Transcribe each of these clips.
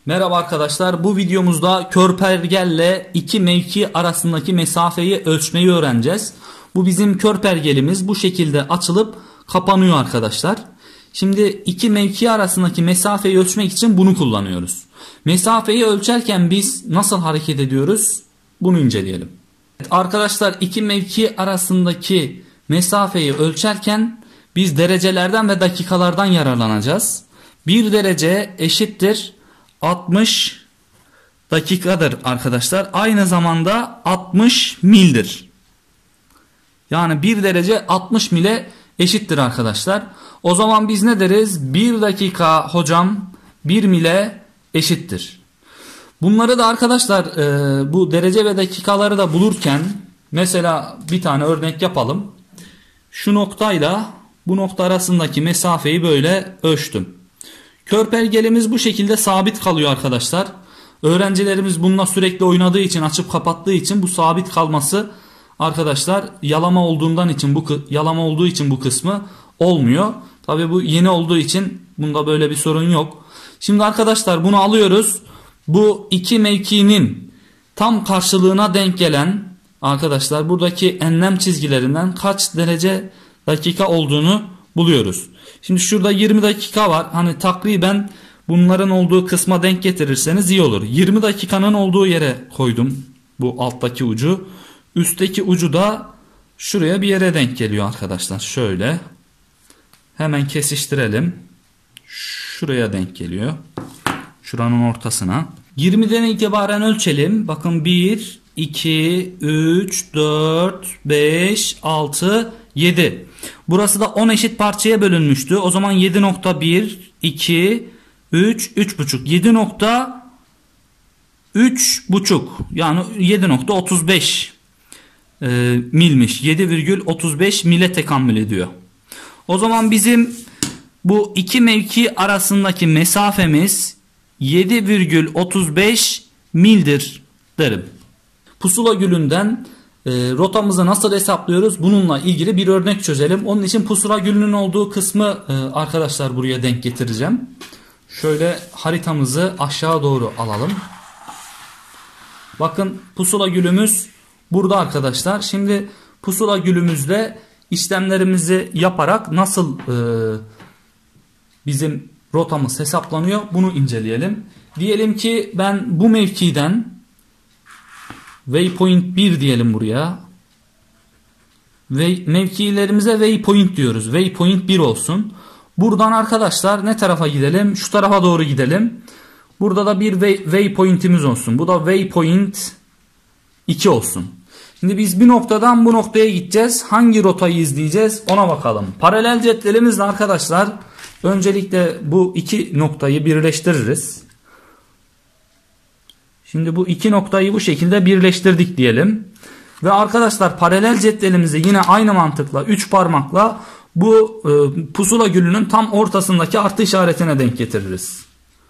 Merhaba arkadaşlar, bu videomuzda körpergelle iki mevki arasındaki mesafeyi ölçmeyi öğreneceğiz. Bu bizim körpergelimiz, bu şekilde açılıp kapanıyor arkadaşlar. Şimdi iki mevki arasındaki mesafeyi ölçmek için bunu kullanıyoruz. Mesafeyi ölçerken biz nasıl hareket ediyoruz? Bunu inceleyelim. Arkadaşlar, iki mevki arasındaki mesafeyi ölçerken biz derecelerden ve dakikalardan yararlanacağız. 1 derece eşittir 60 dakikadır arkadaşlar. Aynı zamanda 60 mildir. Yani 1 derece 60 mile eşittir arkadaşlar. O zaman biz ne deriz? 1 dakika hocam 1 mile eşittir. Bunları da arkadaşlar bu derece ve dakikaları da bulurken mesela bir tane örnek yapalım. Şu noktayla bu nokta arasındaki mesafeyi böyle ölçtüm. Körpergelimiz bu şekilde sabit kalıyor arkadaşlar. Öğrencilerimiz bununla sürekli oynadığı için, açıp kapattığı için bu sabit kalması arkadaşlar yalama olduğu için bu kısmı olmuyor. Tabii bu yeni olduğu için bunda böyle bir sorun yok. Şimdi arkadaşlar bunu alıyoruz. Bu iki mevkinin tam karşılığına denk gelen arkadaşlar buradaki enlem çizgilerinden kaç derece dakika olduğunu buluyoruz. Şimdi şurada 20 dakika var. Hani takriben bunların olduğu kısma denk getirirseniz iyi olur. 20 dakikanın olduğu yere koydum bu alttaki ucu. Üstteki ucu da şuraya bir yere denk geliyor arkadaşlar. Şöyle. Hemen kesiştirelim. Şuraya denk geliyor. Şuranın ortasına. 20'den itibaren ölçelim. Bakın 1, 2, 3, 4, 5, 6, 7. Burası da 10 eşit parçaya bölünmüştü. O zaman 7.1, 2, 3, 3.5. 7.3.5 yani 7.35 milmiş. 7,35 mile tekamül ediyor. O zaman bizim bu iki mevki arasındaki mesafemiz 7,35 mildir derim. Pusula gülünden rotamızı nasıl hesaplıyoruz? Bununla ilgili bir örnek çözelim. Onun için pusula gülünün olduğu kısmı arkadaşlar buraya denk getireceğim. Şöyle haritamızı aşağı doğru alalım. Bakın pusula gülümüz burada arkadaşlar. Şimdi pusula gülümüzde işlemlerimizi yaparak nasıl bizim rotamız hesaplanıyor bunu inceleyelim. Diyelim ki ben bu mevkiden waypoint 1 diyelim buraya. Mevkilerimize waypoint diyoruz. Waypoint 1 olsun. Buradan arkadaşlar ne tarafa gidelim? Şu tarafa doğru gidelim. Burada da bir waypoint'imiz olsun. Bu da waypoint 2 olsun. Şimdi biz bir noktadan bu noktaya gideceğiz. Hangi rotayı izleyeceğiz? Ona bakalım. Paralel cetvelimizle arkadaşlar öncelikle bu iki noktayı birleştiririz. Şimdi bu iki noktayı bu şekilde birleştirdik diyelim. Ve arkadaşlar paralel cetvelimizi yine aynı mantıkla 3 parmakla bu pusula gülünün tam ortasındaki artı işaretine denk getiririz.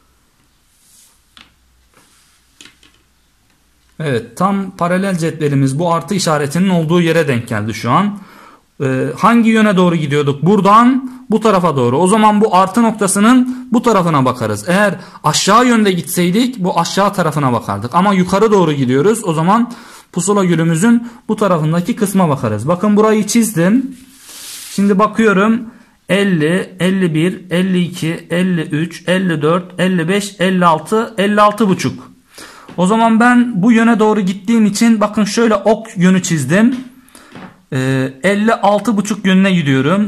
Evet, tam paralel cetvelimiz bu artı işaretinin olduğu yere denk geldi şu an. Hangi yöne doğru gidiyorduk? Buradan bu tarafa doğru. O zaman bu artı noktasının bu tarafına bakarız. Eğer aşağı yönde gitseydik bu aşağı tarafına bakardık. Ama yukarı doğru gidiyoruz. O zaman pusula gülümüzün bu tarafındaki kısma bakarız. Bakın burayı çizdim. Şimdi bakıyorum 50, 51, 52, 53, 54, 55, 56, 56,5. O zaman ben bu yöne doğru gittiğim için bakın şöyle ok yönü çizdim. 56,5 yönüne gidiyorum.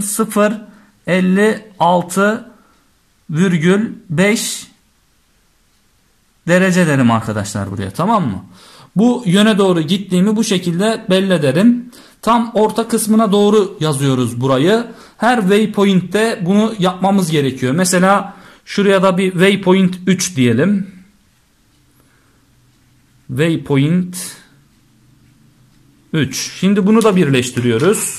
56,5 derece derim arkadaşlar buraya, tamam mı? Bu yöne doğru gittiğimi bu şekilde belli ederim. Tam orta kısmına doğru yazıyoruz burayı. Her waypoint'te bunu yapmamız gerekiyor. Mesela şuraya da bir waypoint 3 diyelim. Waypoint 3. Şimdi bunu da birleştiriyoruz.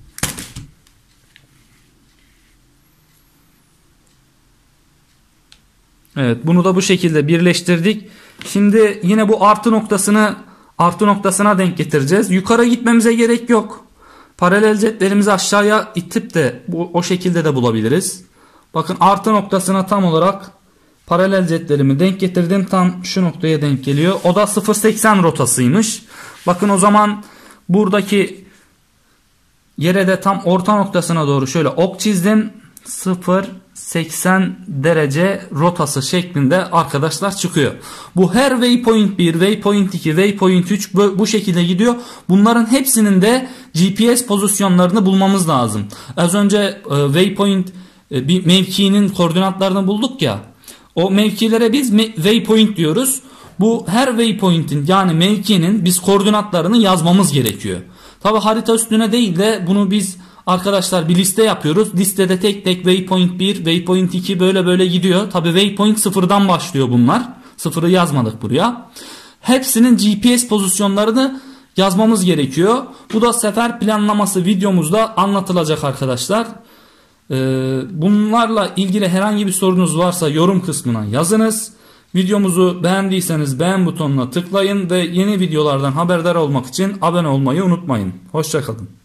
Evet, bunu da bu şekilde birleştirdik. Şimdi yine bu artı noktasına denk getireceğiz. Yukarı gitmemize gerek yok. Paralel cetvelimizi aşağıya itip de o şekilde de bulabiliriz. Bakın artı noktasına tam olarak Paralel cetvelimi denk getirdim. Tam şu noktaya denk geliyor. O da 0.80 rotasıymış. Bakın o zaman buradaki yere de tam orta noktasına doğru şöyle ok çizdim. 0.80 derece rotası şeklinde arkadaşlar çıkıyor. Bu her waypoint 1, waypoint 2, waypoint 3 bu şekilde gidiyor. Bunların hepsinin de GPS pozisyonlarını bulmamız lazım. Az önce waypoint bir mevkinin koordinatlarını bulduk ya. O mevkilere biz waypoint diyoruz. Bu her waypoint'in yani mevkinin biz koordinatlarını yazmamız gerekiyor. Tabi harita üstüne değil de bunu biz arkadaşlar bir liste yapıyoruz. Listede tek tek waypoint 1, waypoint 2 böyle gidiyor. Tabi waypoint 0'dan başlıyor bunlar. 0'ı yazmadık buraya. Hepsinin GPS pozisyonlarını yazmamız gerekiyor. Bu da sefer planlaması videomuzda anlatılacak arkadaşlar. Bunlarla ilgili herhangi bir sorunuz varsa yorum kısmına yazınız. Videomuzu beğendiyseniz beğen butonuna tıklayın ve yeni videolardan haberdar olmak için abone olmayı unutmayın. Hoşça kalın.